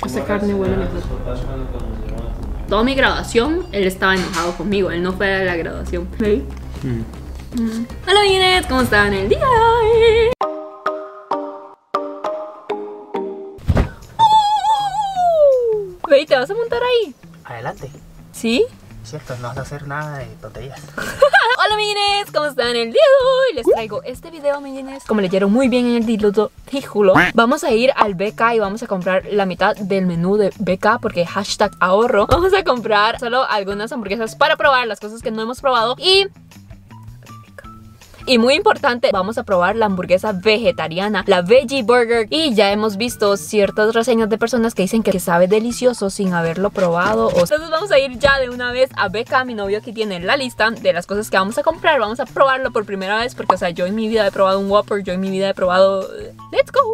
Esta carne huele mejor. Toda mi graduación, él estaba enojado conmigo. Él no fue a la graduación. ¿Sí? Hola, amigues, ¿cómo están el día de hoy? Ve, ¿te vas a montar ahí? Adelante. ¿Sí? Cierto, no vas a hacer nada de tonterías. Hola, amigues, ¿cómo están el día de hoy? Les traigo este video, amigues. Como leyeron muy bien en el título, vamos a ir al BK y vamos a comprar la mitad del menú de BK porque hashtag ahorro. Vamos a comprar solo algunas hamburguesas para probar las cosas que no hemos probado y muy importante, vamos a probar la hamburguesa vegetariana, la Veggie Burger. Y ya hemos visto ciertas reseñas de personas que dicen que sabe delicioso sin haberlo probado. Entonces vamos a ir ya de una vez a BK. Mi novio aquí tiene la lista de las cosas que vamos a comprar. Vamos a probarlo por primera vez porque, o sea, yo en mi vida he probado un Whopper. Yo en mi vida he probado... ¡Let's go!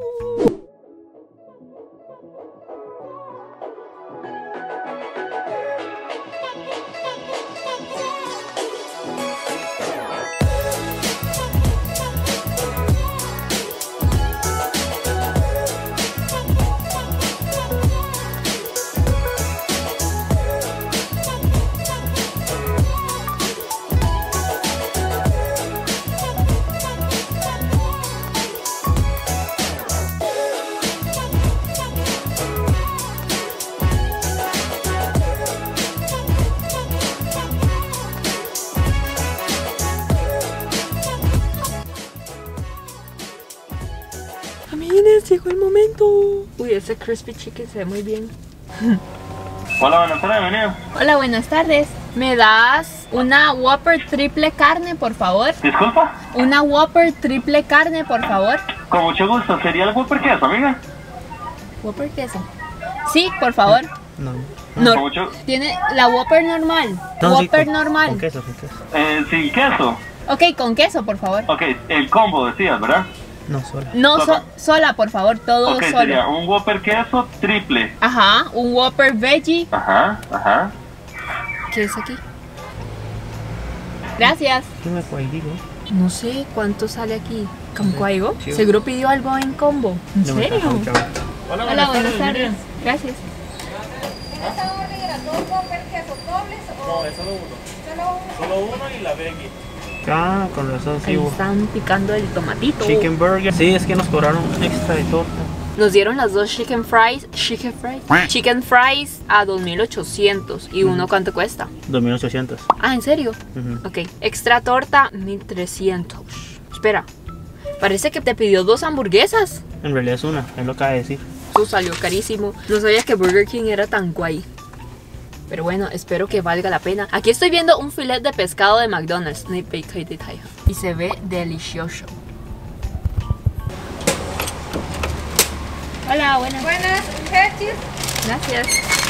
Amigues, llegó el momento. Uy, ese crispy chicken se ve muy bien. Hola, buenas tardes, bienvenido. Hola, buenas tardes. ¿Me das una Whopper triple carne, por favor? Disculpa. Una Whopper triple carne, por favor. Con mucho gusto. ¿Sería el Whopper queso, amiga? Whopper queso. Sí, por favor. No. No. Con mucho... Tiene la Whopper normal. No, sí, Whopper con normal. Con queso, con queso. Sin queso. Ok, con queso, por favor. Ok, el combo decías, ¿verdad? No, sola. No, sola, por favor, todo Ok, solo. sería un Whopper queso triple. Ajá, un Whopper veggie. Ajá. ¿Qué es aquí? Gracias. ¿Qué me cuaidigo? No sé cuánto sale aquí. ¿Con cuaigo? Sí. Seguro pidió algo en combo. ¿En No, serio? chao. Hola, buenas tardes. Gracias. ¿Tienes esa orden a dos Whopper queso dobles o...? No, es solo uno. ¿Solo uno? Solo uno y la veggie. Ah, con razón, sí. Ahí están picando el tomatito. Chicken burger. Sí, es que nos cobraron extra de torta. Nos dieron las dos chicken fries a 2,800. ¿Y uno cuánto cuesta? 2.800. Ah, ¿en serio? Ok, extra torta 1,300. Espera, parece que te pidió dos hamburguesas. En realidad es una, es lo que acaba de decir. Eso salió carísimo. No sabía que Burger King era tan guay. Pero bueno, espero que valga la pena. Aquí estoy viendo un filet de pescado de McDonald's. Y se ve delicioso. Hola, buenas. Buenas, un Hershey's. Gracias.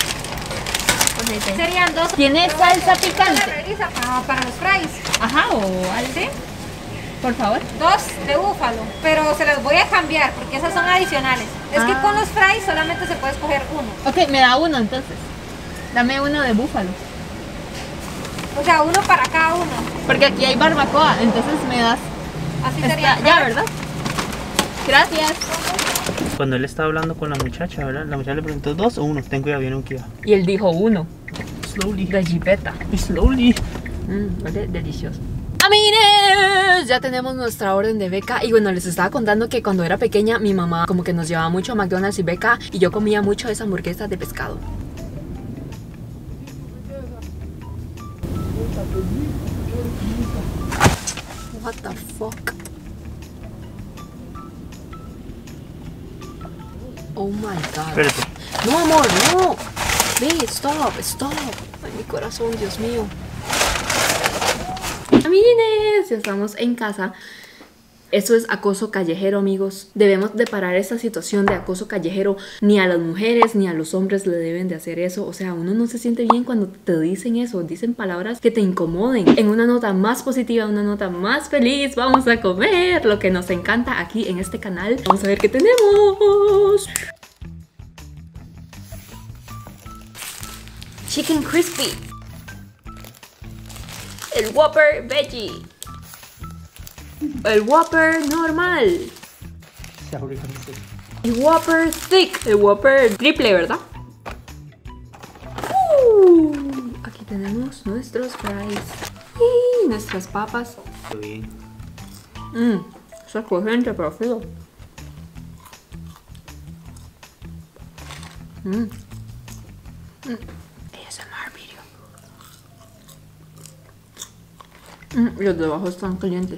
Serían dos. ¿Tiene salsa picante? Revisa, para los fries. Ajá, o algo. ¿Sí? Por favor. Dos de búfalo, pero se las voy a cambiar porque esas son adicionales. Es que con los fries solamente se puede escoger uno. Ok, me da uno entonces. Dame uno de búfalo. O sea, uno para cada uno. Porque aquí hay barbacoa, entonces me das. Así sería. Ya, ¿verdad? Gracias. Cuando él estaba hablando con la muchacha, ¿verdad? La muchacha le preguntó, ¿2 o 1? Ten cuidado, viene un Kia. Y él dijo uno. Slowly. De jipeta. Slowly. Huele delicioso. Amines, ya tenemos nuestra orden de BK. Y bueno, les estaba contando que cuando era pequeña mi mamá como que nos llevaba mucho a McDonald's y BK. Y yo comía mucho esa hamburguesa de pescado. What the fuck? Oh my god. Espérate. No, amor, no. Ve, stop. Ay, mi corazón, Dios mío. Amiguines, ya estamos en casa. Eso es acoso callejero, amigos. Debemos de parar esta situación de acoso callejero. Ni a las mujeres ni a los hombres le deben de hacer eso. O sea, uno no se siente bien cuando te dicen eso. Dicen palabras que te incomoden. En una nota más positiva, una nota más feliz, vamos a comer lo que nos encanta aquí en este canal. Vamos a ver qué tenemos. Chicken Crispy. El Whopper Veggie. El Whopper normal. El Whopper Thick. El Whopper triple, ¿verdad? tenemos nuestros fries y nuestras papas. Qué bien. Suculente, pero frío. ASMR video. Los de abajo están calientes.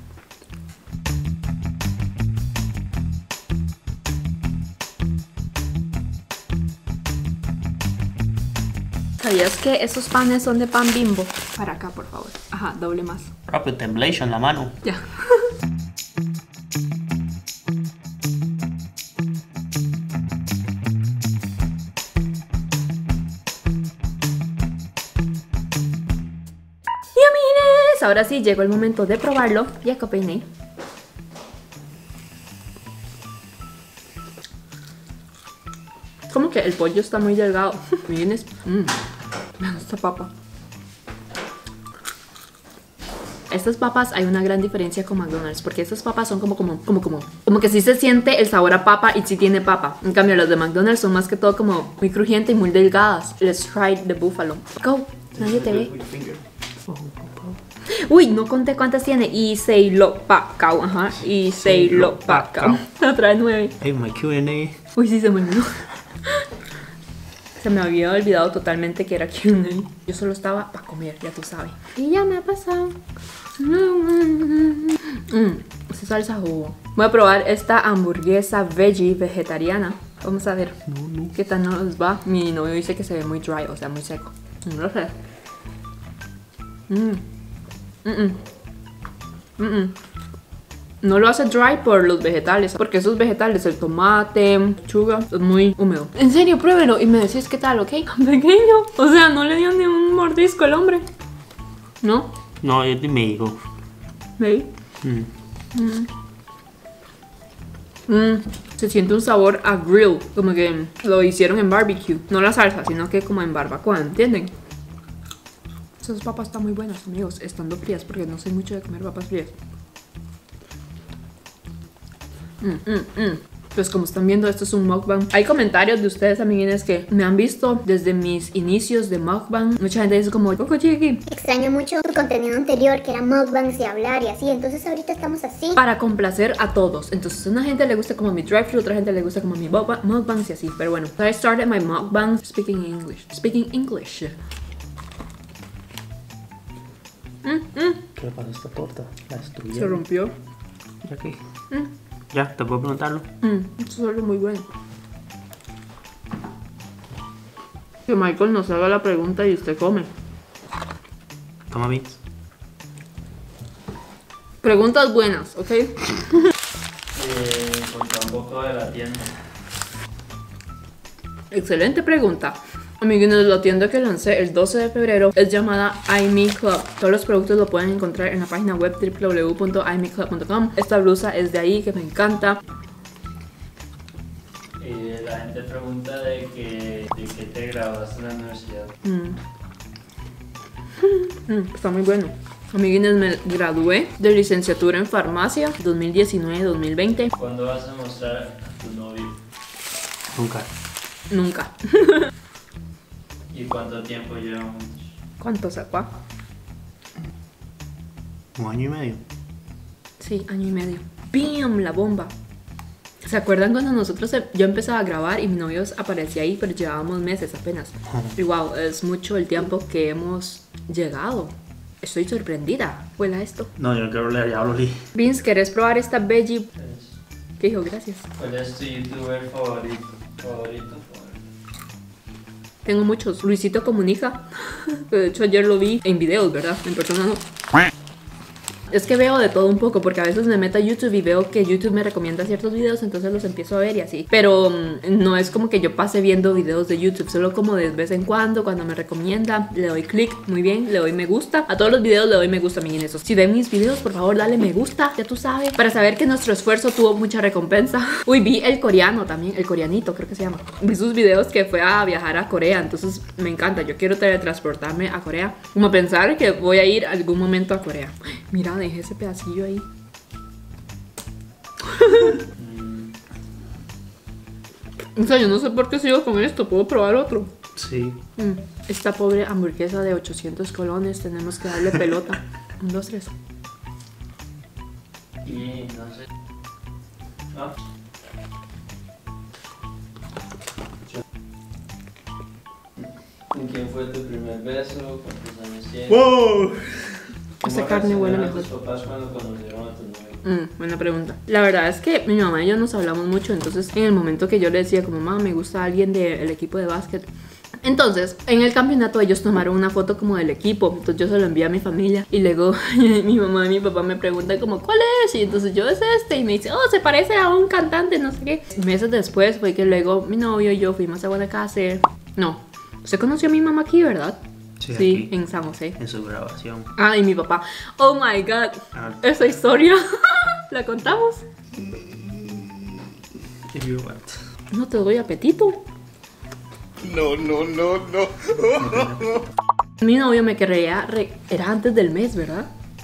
¿Sabías que esos panes son de pan Bimbo? Para acá, por favor. Ajá, doble más. Rápido, temblation en la mano. Ya. Y amigues, ahora sí llegó el momento de probarlo. Ya copiné. Como que el pollo está muy delgado. Miren, esta papa. Estas papas hay una gran diferencia con McDonald's, porque estas papas son como que sí se siente el sabor a papa y sí tiene papa. En cambio las de McDonald's son más que todo como muy crujientes y muy delgadas. Let's try the buffalo. Go, nadie te ve. Uy, no conté cuántas tiene. Y say lo pacao, ajá. Y say lo pacao. Otra vez 9. Hey, my Q&A. Uy, sí se me olvidó. Se me había olvidado totalmente que era Q&A. Yo solo estaba para comer, ya tú sabes. Y ya me ha pasado. Esa salsa jugo. Voy a probar esta hamburguesa veggie vegetariana. Vamos a ver qué tal nos va. Mi novio dice que se ve muy dry, o sea, muy seco. No lo sé. No lo hace dry por los vegetales, porque esos vegetales, el tomate, lechuga, es muy húmedo. En serio, pruébelo y me decís qué tal, ¿ok? Pequeño, o sea, no le dio ni un mordisco al hombre. ¿No? No, yo te me digo. ¿Veis? Se siente un sabor a grill, como que lo hicieron en barbecue. No la salsa, sino que como en barbacoa, ¿entienden? Esas papas están muy buenas, amigos, estando frías, porque no soy mucho de comer papas frías. Pues como están viendo, esto es un mukbang. Hay comentarios de ustedes, amiguines, que me han visto desde mis inicios de mukbang. Mucha gente dice como, Coco Chiqui, extraño mucho tu contenido anterior, que era mukbangs y hablar y así. Entonces ahorita estamos así. para complacer a todos. Entonces a una gente le gusta como mi drive-thru, otra gente le gusta como mi mukbangs y así. Pero bueno, I started my mukbang speaking English. ¿Qué le pasó a esta torta? La destruyeron. Se rompió. ¿Ya qué? Ya, te puedo preguntarlo. Esto es muy bueno. Que Michael nos haga la pregunta y usted come. Toma bits. Preguntas buenas, ¿ok? Contar un poco de la tienda. Excelente pregunta. Amiguines, la tienda que lancé el 12 de febrero es llamada iMeClub. Todos los productos lo pueden encontrar en la página web www.imeclub.com. Esta blusa es de ahí, que me encanta. La gente pregunta de qué te graduaste en la universidad. Está muy bueno. Amiguines, me gradué de licenciatura en farmacia 2019-2020. ¿Cuándo vas a mostrar a tu novio? Nunca. ¿Y cuánto tiempo llevan juntos? ¿Cuánto sacó? 1 año y medio. Sí, año y medio. ¡Bam! La bomba. ¿Se acuerdan cuando yo empezaba a grabar y mi novio aparecía ahí, pero llevábamos meses apenas? Y wow, es mucho el tiempo que hemos llegado. Estoy sorprendida. ¿Huela esto? No, yo no quiero leer, ya lo leí. Vince, ¿querés probar esta veggie? ¿Qué dijo? Gracias. ¿Cuál es tu youtuber favorito? Tengo muchos. Luisito Comunica. De hecho, ayer lo vi en videos, ¿verdad? En persona no. Es que veo de todo un poco, porque a veces me meto a YouTube y veo que YouTube me recomienda ciertos videos, entonces los empiezo a ver y así. Pero no es como que yo pase viendo videos de YouTube, solo como de vez en cuando me recomienda, le doy clic, muy bien, le doy me gusta. A todos los videos le doy me gusta, amiguines. Si ven mis videos, por favor, dale me gusta, ya tú sabes, para saber que nuestro esfuerzo tuvo mucha recompensa. Uy, vi el coreano también, el coreanito creo que se llama. Vi sus videos que fue a viajar a Corea, entonces me encanta, yo quiero teletransportarme a Corea. Como pensar que voy a ir algún momento a Corea. Mira, dejé ese pedacillo ahí. O sea, yo no sé por qué sigo con esto. Puedo probar otro. Sí. Esta pobre hamburguesa de 800 colones, tenemos que darle pelota. 1, 2, 3. Y no sé. Ah. ¿Con quién fue tu primer beso? ¿Cuántos años tienes? ¡Wow! Esta carne huele mejor. ¿Tus papás cuando conocieron a tu novio? Buena pregunta. La verdad es que mi mamá y yo nos hablamos mucho, entonces en el momento que yo le decía como, mamá, me gusta alguien del equipo de básquet. Entonces, en el campeonato ellos tomaron una foto como del equipo, entonces yo se lo envié a mi familia y luego mi mamá y mi papá me preguntan como, ¿cuál es? Y entonces yo, es este, y me dice, oh, se parece a un cantante, no sé qué. Meses después fue que luego mi novio y yo fuimos a Guanacaste. No, usted conoció a mi mamá aquí, ¿verdad? Sí, aquí, en San José. en su grabación. Ah, y mi papá, oh my god, Ah. esa historia, ¿la contamos? If you want. No te doy apetito. No. Mi novio me quería, era antes del mes, ¿verdad?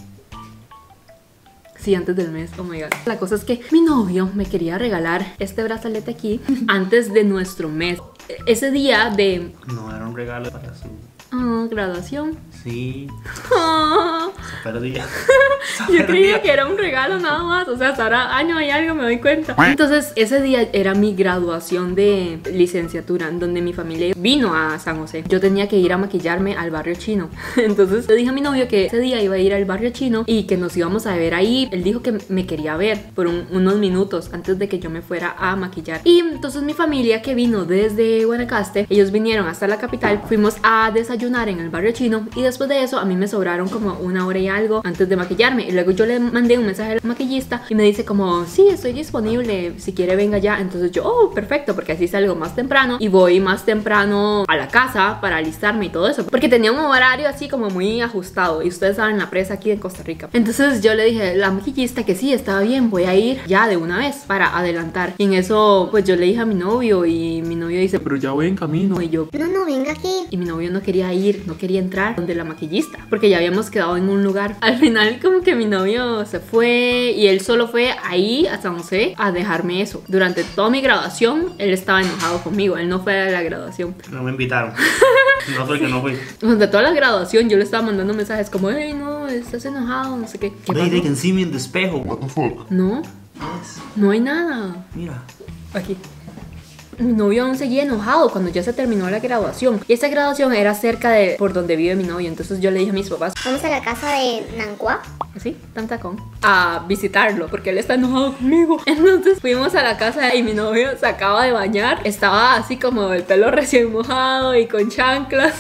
Sí, antes del mes, oh my god. La cosa es que mi novio me quería regalar este brazalete aquí antes de nuestro mes. Ese día de No, era un regalo para su... graduación. Sí, Ah, se perdía. yo creía que era un regalo nada más, o sea, hasta ahora año y algo me doy cuenta. Entonces ese día era mi graduación de licenciatura, en donde mi familia vino a San José. Yo tenía que ir a maquillarme al barrio chino. Entonces le dije a mi novio que ese día iba a ir al barrio chino y que nos íbamos a ver ahí. Él dijo que me quería ver por unos minutos antes de que yo me fuera a maquillar. Y entonces mi familia que vino desde Guanacaste, ellos vinieron hasta la capital, fuimos a desayunar en el barrio chino y después de eso a mí me sobraron como 1 hora y algo antes de maquillarme. Y luego yo le mandé un mensaje al maquillista y me dice como, sí, estoy disponible, si quiere venga ya. Entonces yo, oh, perfecto, porque así salgo más temprano y voy más temprano a la casa para alistarme y todo eso, porque tenía un horario así como muy ajustado y ustedes saben la presa aquí en Costa Rica. Entonces yo le dije a la maquillista que sí, estaba bien, voy a ir ya de una vez para adelantar. Y en eso pues yo le dije a mi novio y mi novio dice, pero ya voy en camino. Y yo, No, venga aquí. y mi novio no quería ir, no quería entrar donde la maquillista, porque ya habíamos quedado en un lugar. Al final como que mi novio se fue y él solo fue ahí a San José a dejarme eso. Durante toda mi graduación él estaba enojado conmigo, él no fue a la graduación. No me invitaron. No soy que no fui. Durante toda la graduación yo le estaba mandando mensajes como, hey, no, estás enojado, no sé qué. ¿Qué They pasó? can see me in the espejo. No, no hay nada. Mira. Aquí. Mi novio aún seguía enojado cuando ya se terminó la graduación. Y esa graduación era cerca de por donde vive mi novio. Entonces yo le dije a mis papás, Vamos a la casa de Nancua. así, tan tacón, a visitarlo porque él está enojado conmigo. Entonces fuimos a la casa y mi novio se acaba de bañar. Estaba así como el pelo recién mojado y con chanclas.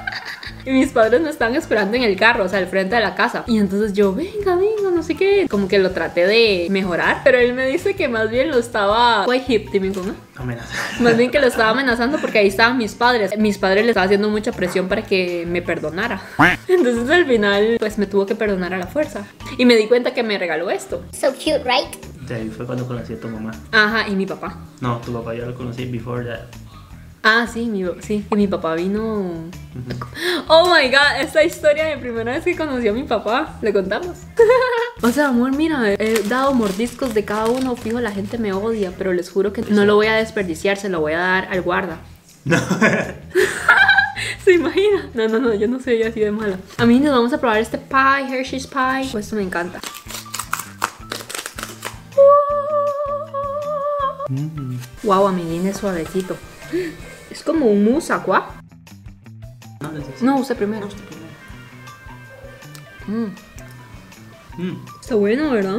Y mis padres me estaban esperando en el carro, o sea, al frente de la casa. Y entonces yo, venga, no sé qué. Como que lo traté de mejorar, pero él me dice que más bien lo estaba... Quite hip, tímico, ¿no? Amenaza. Más bien que lo estaba amenazando porque ahí estaban mis padres. Mis padres le estaban haciendo mucha presión para que me perdonara. Entonces al final, pues me tuvo que perdonar a la fuerza. Y me di cuenta que me regaló esto. So cute, right? De ahí fue cuando conocí a tu mamá. Ajá, y mi papá. No, tu papá yo lo conocí before that. Ah, sí, sí. Y mi papá vino... Oh my god, esta historia de primera vez que conocí a mi papá. ¿Le contamos? O sea, amor, mira, he dado mordiscos de cada uno. Fijo, la gente me odia, pero les juro que no lo voy a desperdiciar. Se lo voy a dar al guarda. No. ¿Se imagina? No, yo no soy así de mala. A mí nos vamos a probar este pie, Hershey's Pie. Pues esto me encanta. Wow, amiguín, es suavecito. Es como un mousse, ¿cuá? No, usted primero. Está bueno, ¿verdad?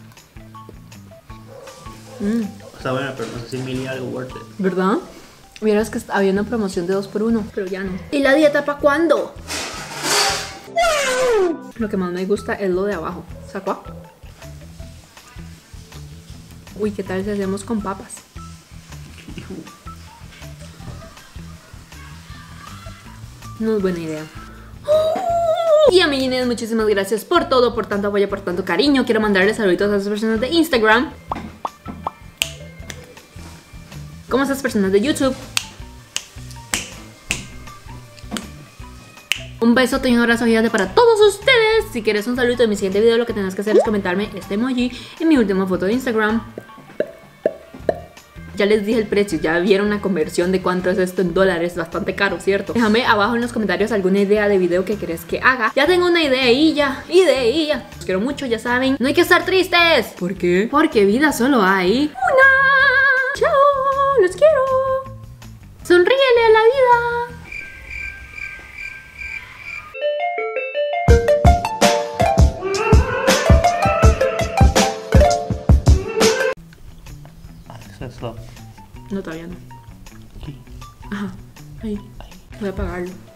Está bueno, pero no sé si mil y algo worth it. ¿Verdad? Vieras que había una promoción de 2 por 1, pero ya no. ¿Y la dieta para cuándo? Lo que más me gusta es lo de abajo. ¿Sacó? Uy, ¿qué tal si hacemos con papas? No es buena idea. Y amiguines, muchísimas gracias por todo, por tanto apoyo, por tanto cariño. Quiero mandarles saluditos a esas personas de Instagram, como a esas personas de YouTube. Un besote y un abrazo gigante para todos ustedes. Si quieres un saludo en mi siguiente video, lo que tienes que hacer es comentarme este emoji en mi última foto de Instagram. ya les dije el precio, ya vieron la conversión de cuánto es esto en dólares, bastante caro, ¿cierto? Déjame abajo en los comentarios alguna idea de video que querés que haga. Ya tengo una idea. Los quiero mucho, ya saben. No hay que estar tristes. ¿Por qué? Porque vida solo hay una. Chao, los quiero. Sonríele a la vida. Stop. No, todavía no. Aquí. Ajá, ahí. Voy a apagarlo.